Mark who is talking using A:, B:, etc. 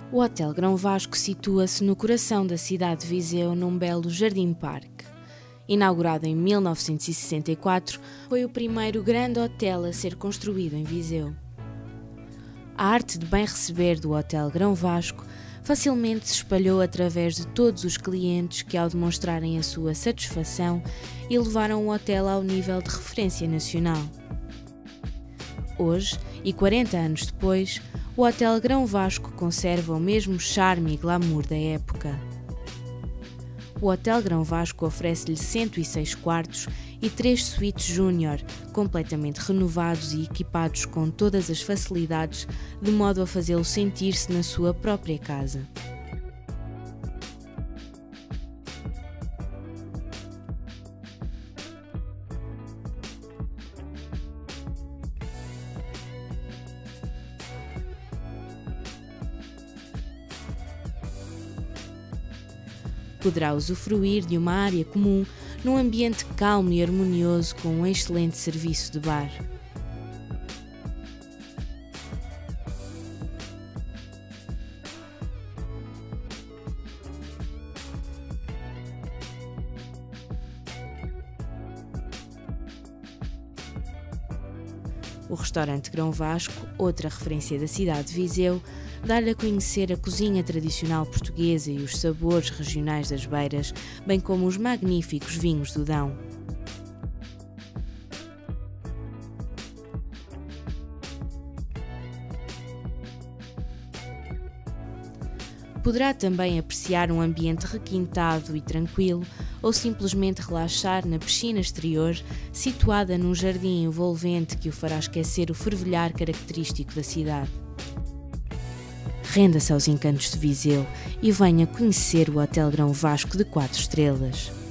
A: O Hotel Grão Vasco situa-se no coração da cidade de Viseu, num belo jardim-parque. Inaugurado em 1964, foi o primeiro grande hotel a ser construído em Viseu. A arte de bem receber do Hotel Grão Vasco facilmente se espalhou através de todos os clientes que, ao demonstrarem a sua satisfação, elevaram o hotel ao nível de referência nacional. Hoje, e 40 anos depois, o Hotel Grão Vasco conserva o mesmo charme e glamour da época. O Hotel Grão Vasco oferece-lhe 106 quartos e 3 suítes júnior, completamente renovados e equipados com todas as facilidades, de modo a fazê-lo sentir-se na sua própria casa. Poderá usufruir de uma área comum num ambiente calmo e harmonioso com um excelente serviço de bar. O restaurante Grão Vasco, outra referência da cidade de Viseu, dá-lhe a conhecer a cozinha tradicional portuguesa e os sabores regionais das beiras, bem como os magníficos vinhos do Dão. Poderá também apreciar um ambiente requintado e tranquilo ou simplesmente relaxar na piscina exterior, situada num jardim envolvente que o fará esquecer o fervilhar característico da cidade. Renda-se aos encantos de Viseu e venha conhecer o Hotel Grão Vasco de 4 estrelas.